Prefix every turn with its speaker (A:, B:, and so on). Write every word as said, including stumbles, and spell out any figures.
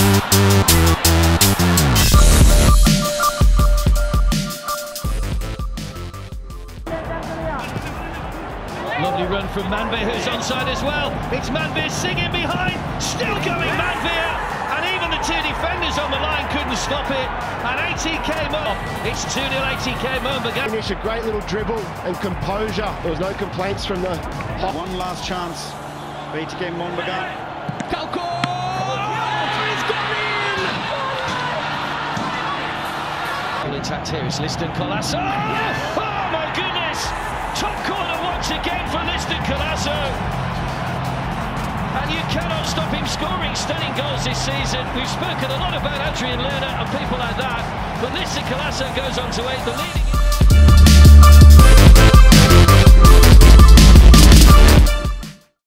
A: Lovely run from Manveer, who's onside as well. It's Manveer singing behind, still going Manveer, and even the two defenders on the line couldn't stop it. And A T K Mohun, it's two nil A T K Mohun Bagan.
B: Finish a great little dribble and composure. There was no complaints from the hot.
C: One last chance for A T K Mohun Bagan.
A: Kalko! Oh, it's gone in! Well intact here, it's Liston Colasso. Oh my goodness! Top corner once again for Liston Colasso. And you cannot stop him scoring stunning goals this season. We've spoken a lot about Adrian Lerner and people like that, but Liston Colasso goes on to eight, the leading.